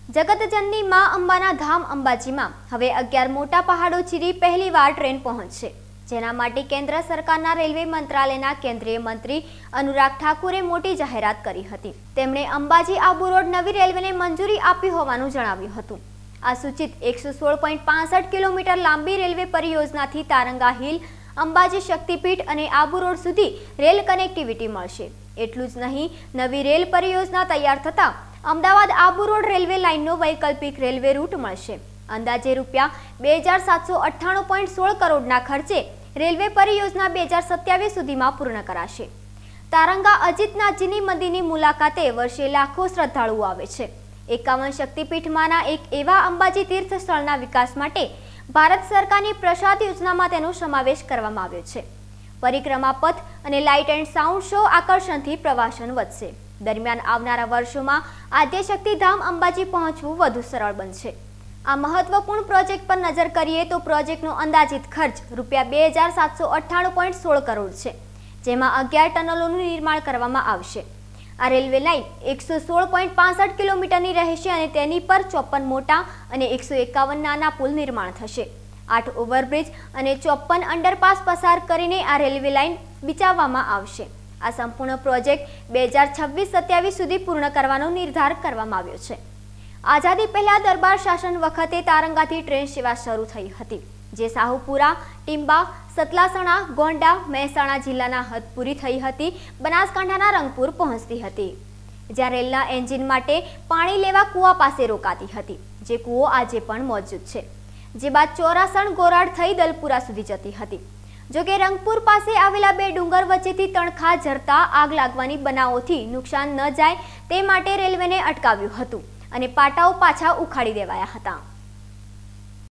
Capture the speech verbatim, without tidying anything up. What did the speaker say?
જગતજનની મા અંબાના ધામ અંબાજીમાં હવે અગિયાર મોટા પહાડો ચીરી પહેલીવાર ટ્રેન પહોંચશે, જેના માટે કેન્દ્ર સરકારના રેલવે મંત્રાલયના કેન્દ્રીય મંત્રી અનુરાગ ઠાકુરે મોટી જાહેરાત કરી હતી। તેમણે અંબાજી આબુ રોડ નવી રેલવેને મંજૂરી આપી હોવાનું જણાવ્યું હતું। આ સૂચિત એકસો સોળ પોઈન્ટ પાસઠ કિલોમીટર લાંબી રેલવે પરિયોજનાથી તારંગા હિલ, અંબાજી શક્તિપીઠ અને આબુ રોડ સુધી રેલ કનેક્ટિવિટી મળશે। એટલું જ નહીં, નવી રેલ પરિયોજના તૈયાર થતાં અમદાવાદ આબુ રોડ રેલવે લાઇનનો વૈકલ્પિક રેલવે રૂટ મળશે। અંદાજે રૂપિયા બે હજાર સાતસો અઠ્ઠાણું પોઈન્ટ સોળ કરોડના ખર્ચે રેલવે પરિયોજના બે હજાર સત્યાવીસ સુધીમાં પૂર્ણ કરાશે। તારંગા અજીતનાથજીની મંદિરની મુલાકાતે વર્ષે લાખો શ્રદ્ધાળુઓ આવે છે। એકાવન શક્તિપીઠમાંના એક એવા અંબાજી તીર્થ સ્થળના વિકાસ માટે ભારત સરકારની પ્રસાદ યોજનામાં તેનો સમાવેશ કરવામાં આવ્યો છે। પરિક્રમા પથ અને લાઇટ એન્ડ સાઉન્ડ શો આકર્ષણથી પ્રવાસન વધશે। દરમિયાન આવનારા વર્ષોમાં આદ્યશક્તિધામ અંબાજી પહોંચવું વધુ સરળ બનશે। આ મહત્વપૂર્ણ પ્રોજેક્ટ પર નજર કરીએ તો પ્રોજેક્ટનો અંદાજિત ખર્ચ રૂપિયા બે હજાર સાતસો અઠ્ઠાણું પોઈન્ટ સોળ કરોડ છે, જેમાં અગિયાર ટનલોનું નિર્માણ કરવામાં આવશે। આ રેલવે લાઇન એકસો સોળ પોઈન્ટ પાસઠ કિલોમીટરની રહેશે અને તેની પર ચોપન મોટા અને એકસો એકાવન નાના પુલ નિર્માણ થશે। આઠ ઓવરબ્રિજ અને ચોપન અંડરપાસ પસાર કરીને આ રેલવે લાઇન બિચાવવામાં આવશે। આ સંપૂર્ણ પ્રોજેક્ટ બે હજાર છવ્વીસ સત્યાવીસ સુધી પૂર્ણ કરવાનો નિર્ધાર કરવામાં આવ્યો છે। આઝાદી પહેલા દરબાર શાસન વખતે તારંગાથી ટ્રેન સેવા શરૂ થઈ હતી, જે સાહુપુરા, ટીંબા, સતલાસણા, ગોંડા, મહેસાણા જિલ્લાના હદપુરી થઈ હતી બનાસકાંઠાના રંગપુર પહોંચતી હતી, જ્યાં રેલના એન્જિન માટે પાણી લેવા કૂવા પાસે રોકાતી હતી, જે કૂવો આજે પણ મોજૂદ છે, જે બાદ ચોરાસણ ગોરાડ થઈ દલપુરા સુધી જતી હતી। જોકે રંગપુર પાસે આવેલા બે ડુંગર વચ્ચેથી તણખા ઝરતા આગ લાગવાની બનાવોથી નુકસાન ન જાય તે માટે રેલવેને અટકાવ્યું હતું અને પાટાઓ પાછા ઉખાડી દેવાયા હતા।